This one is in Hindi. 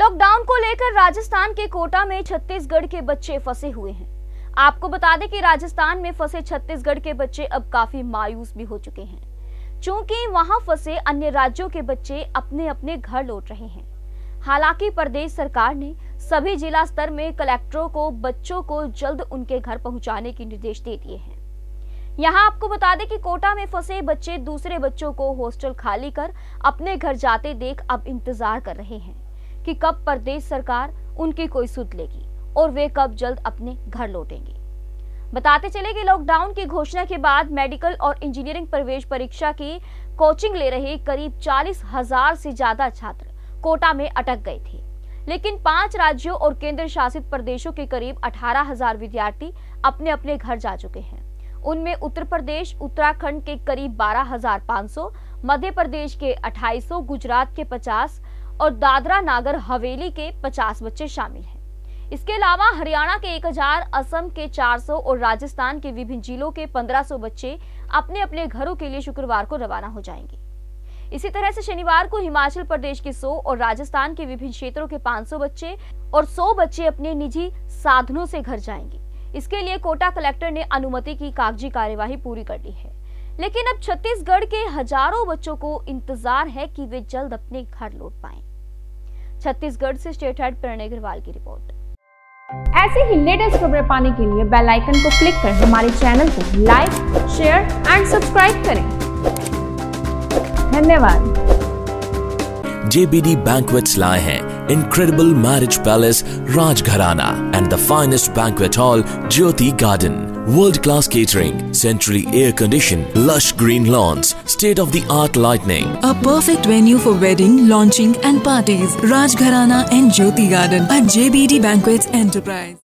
लॉकडाउन को लेकर राजस्थान के कोटा में छत्तीसगढ़ के बच्चे फंसे हुए हैं। आपको बता दें कि राजस्थान में फंसे छत्तीसगढ़ के बच्चे अब काफी मायूस भी हो चुके हैं, क्योंकि वहां फंसे अन्य राज्यों के बच्चे अपने अपने घर लौट रहे हैं। हालांकि प्रदेश सरकार ने सभी जिला स्तर में कलेक्टरों को बच्चों को जल्द उनके घर पहुंचाने के निर्देश दे दिए हैं। यहाँ आपको बता दें कि कोटा में फंसे बच्चे दूसरे बच्चों को हॉस्टल खाली कर अपने घर जाते देख अब इंतजार कर रहे हैं कि कब प्रदेश सरकार उनकी कोई सुध लेगी और वे कब जल्द अपने घर लौटेंगे। बताते चले कि लॉकडाउन की घोषणा के बाद मेडिकल और इंजीनियरिंग प्रवेश परीक्षा की कोचिंग ले रहे करीब 40,000 से ज्यादा छात्र कोटा में अटक गए थे, लेकिन 5 राज्यों और केंद्र शासित प्रदेशों के करीब 18,000 विद्यार्थी अपने अपने घर जा चुके हैं। उनमें उत्तर प्रदेश, उत्तराखंड के करीब 12,500, मध्य प्रदेश के 2800, गुजरात के 50 और दादरा नागर हवेली के 50 बच्चे शामिल हैं। इसके अलावा हरियाणा के 1000, असम के 400 और राजस्थान के विभिन्न जिलों के 1500 बच्चे अपने अपने घरों के लिए शुक्रवार को रवाना हो जाएंगे। इसी तरह से शनिवार को हिमाचल प्रदेश के 100 और राजस्थान के विभिन्न क्षेत्रों के 500 बच्चे और 100 बच्चे अपने निजी साधनों से घर जाएंगे। इसके लिए कोटा कलेक्टर ने अनुमति की कागजी कार्यवाही पूरी कर ली है, लेकिन अब छत्तीसगढ़ के हजारों बच्चों को इंतजार है कि वे जल्द अपने घर लौट पाएं। छत्तीसगढ़ से स्टेट हेड प्रणय अग्रवाल की रिपोर्ट। ऐसे ही लेटेस्ट खबरें पाने के लिए बेल आइकन को क्लिक कर हमारे चैनल को लाइक, शेयर एंड सब्सक्राइब करें। धन्यवाद। JBD Banquets लाए हैं incredible marriage palace Rajgharana and the finest banquet hall Jyoti Garden. World-class catering, centrally air-conditioned, lush green lawns, state-of-the-art lighting. A perfect venue for wedding, launching and parties. Rajgharana and Jyoti Garden at JBD Banquets Enterprise.